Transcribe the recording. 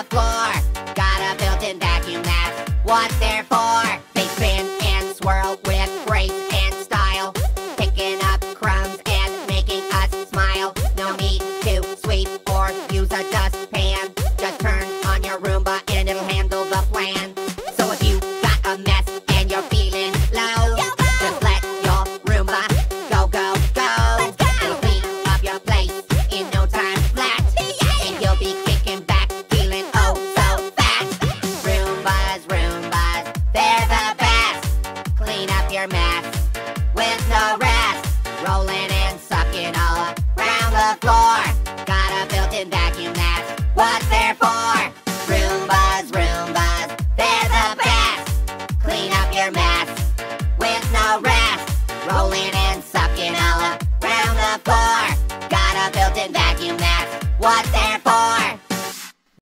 the floor. Got a built-in vacuum, that's what they're for. They spin and swirl with grace and style, picking up crumbs and making us smile. No need to sweep or use a dustpan. Just turn on your Roomba and it'll handle the plan. So if you got a mess and you're feeling low, just let your Roomba go, go, go. It'll clean up your place in no time flat, and you'll be kicking back, feeling oh so fast. Roombas, Roombas, they're the best. Clean up your mess with no rest. Rolling and sucking all around the floor. Got a built-in vacuum, that's what they're for. Roombas, Roombas, they're the best. Clean up your mess with no rest. Rolling and sucking all around the floor. Got a built-in vacuum, that's what they're